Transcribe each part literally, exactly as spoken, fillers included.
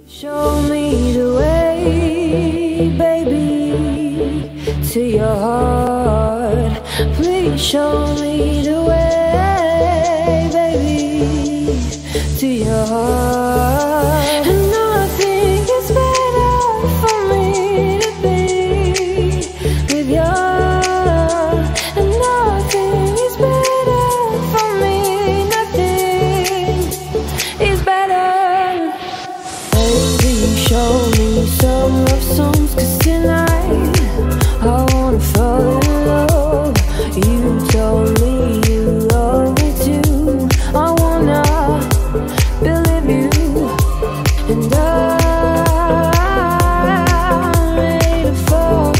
Show me the way, baby, to your heart. Please show me the way, baby, to your heart. And I think it's better for me to be with you. And nothing is better for me, nothing is better. Baby, show me some love songs, 'cause tonight I wanna fall in love. You told me you love me too. I wanna believe you. And I'm ready to fall.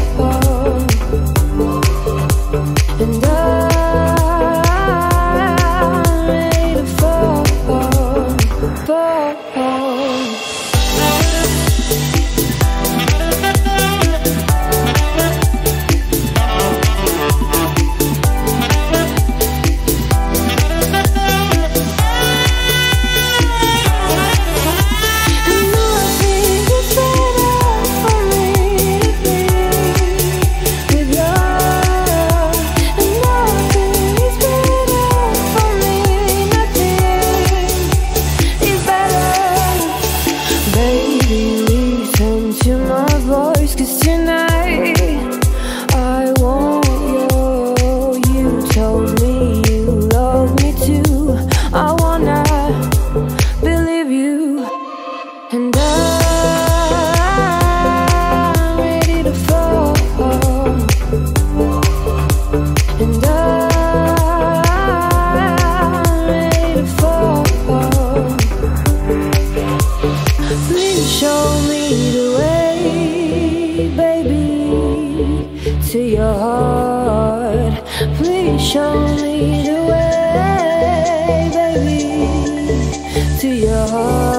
And I'm ready to fall, fall. And I'm ready to fall. And I'm ready to fall. Please show me the way, baby, to your heart. Please show me the way, baby, to your heart.